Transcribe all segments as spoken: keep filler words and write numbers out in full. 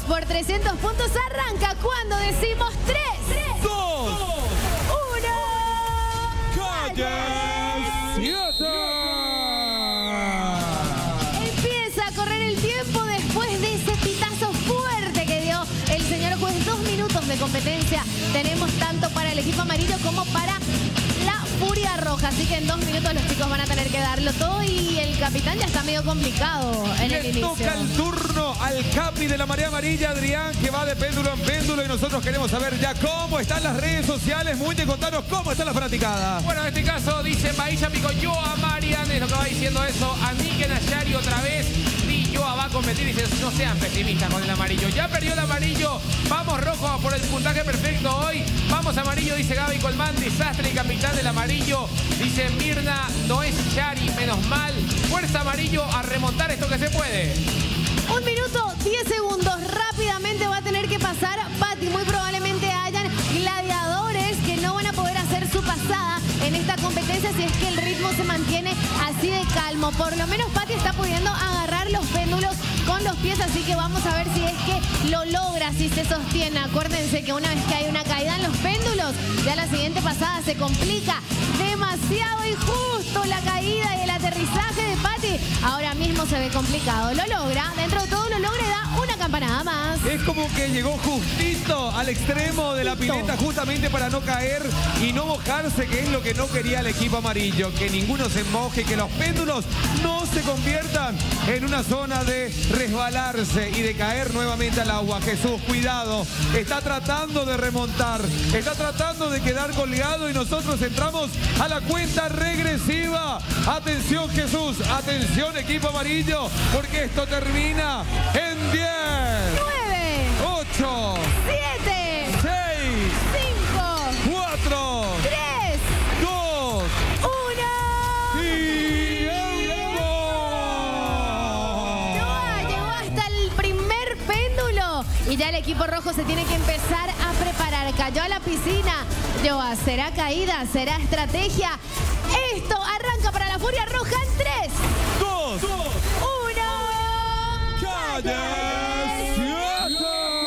por trescientos puntos arranca cuando decimos tres, dos, uno. ¡Calle siete! Empieza a correr el tiempo después de ese pitazo fuerte que dio el señor juez. Dos minutos de competencia tenemos tanto para el equipo amarillo como para la Furia Roja. Así que en dos minutos los chicos van a tener que darlo todo y el capitán ya está medio complicado en Le el inicio. toca el turno al capi de la marea amarilla, Adrián, que va de péndulo en péndulo, y nosotros queremos saber ya cómo están las redes sociales. Muñe, contanos cómo está la fanaticada. Bueno, en este caso dice Bahía Pico, Yoa Marian, es lo que va diciendo eso. Anique Nayari otra vez. Y Yoa va a competir y dice, no sean pesimistas con el amarillo. Ya perdió el amarillo. Vamos rojo por el puntaje perfecto hoy. Vamos amarillo, dice Gaby Colmán. Desastre y capitán del amarillo. Dice Mirna, no es Yari, menos mal. Fuerza amarillo a remontar esto que se puede. Un minuto, diez segundos. Rápidamente va a tener que pasar Pati. Muy probablemente hayan gladiadores que no van a poder hacer su pasada en esta competencia si es que el ritmo se mantiene así de calmo. Por lo menos Pati está pudiendo agarrar los péndulos con los pies, así que vamos a ver si es que lo logra, si se sostiene. Acuérdense que una vez que hay una caída en los péndulos, ya la siguiente pasada se complica demasiado y justo la caída y el aterrizaje de Pati ahora mismo se ve complicado. Lo logra, dentro de todo lo logra y da una campanada más. Es como que llegó justito al extremo de la pileta justamente para no caer y no mojarse, que es lo que no quería el equipo amarillo. Que ninguno se moje, que los péndulos no se conviertan en una zona de resbalarse y de caer nuevamente al agua. Jesús, cuidado, está tratando de remontar, está tratando de quedar colgado y nosotros entramos a la cuenta regresiva. Atención Jesús, atención equipo amarillo, porque esto termina en diez, nueve, ocho, siete, seis, cinco, cuatro, tres, dos, uno. ¡tiempo! Yoa llegó hasta el primer péndulo y ya el equipo rojo se tiene que empezar a preparar. Cayó a la piscina. Yoa, ¿será caída? ¿Será estrategia? Esto arranca para la Furia Roja en tres, dos, uno. ¡Calle siete!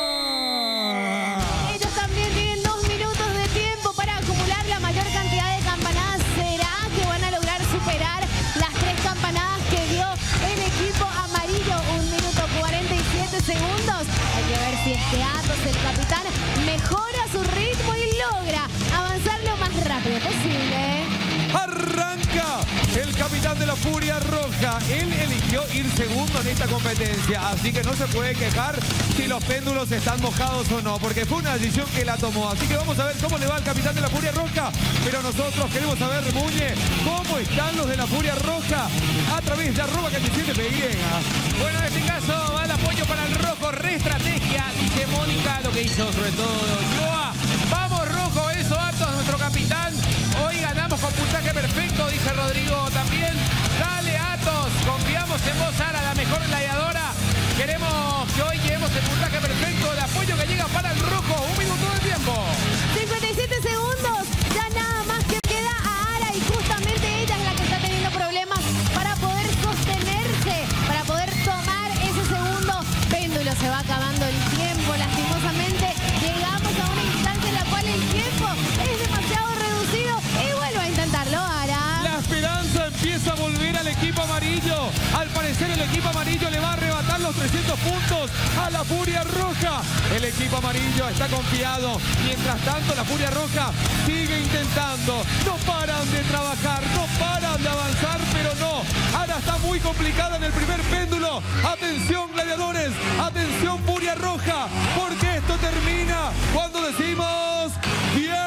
Ellos también tienen dos minutos de tiempo para acumular la mayor cantidad de campanadas. ¿Será que van a lograr superar las tres campanadas que dio el equipo amarillo? Un minuto cuarenta y siete segundos. Hay que ver si es que Atos, el capitán, mejora su ritmo y logra avanzar lo más rápido posible. Arranca el capitán de la Furia Roja. Él eligió ir segundo en esta competencia, así que no se puede quejar si los péndulos están mojados o no, porque fue una decisión que la tomó. Así que vamos a ver cómo le va al capitán de la Furia Roja, pero nosotros queremos saber, Muñe, cómo están los de la Furia Roja a través de arroba calle siete P I E A. Bueno, en este caso va el apoyo para el rojo, re estrategia, dice Mónica, lo que hizo sobre todo Yoa. Vamos rojo, eso Atos, nuestro capitán. Hoy ganamos con puntaje perfecto, dice Rodrigo también. Dale Atos, confiamos en vos, Sara, la mejor gladiadora. Queremos que hoy llevemos el puntaje perfecto, el apoyo que llega para el rojo. Un minuto de tiempo. cincuenta y siete segundos. Ya nada más que queda a Ara y justamente ella es la que está teniendo problemas para poder sostenerse, para poder tomar ese segundo péndulo. Se va acabando el tiempo, lastimosamente. Llegamos a una instancia en la cual el tiempo es demasiado reducido y vuelvo a intentarlo, Ara. La esperanza empieza a volver al equipo amarillo. Al parecer el equipo amarillo le va a arrebatar los trescientos puntos a la Furia Roja. El equipo amarillo está confiado. Mientras tanto la Furia Roja sigue intentando. No paran de trabajar, no paran de avanzar, pero no. Ahora está muy complicada en el primer péndulo. Atención gladiadores, atención Furia Roja, porque esto termina cuando decimos diez.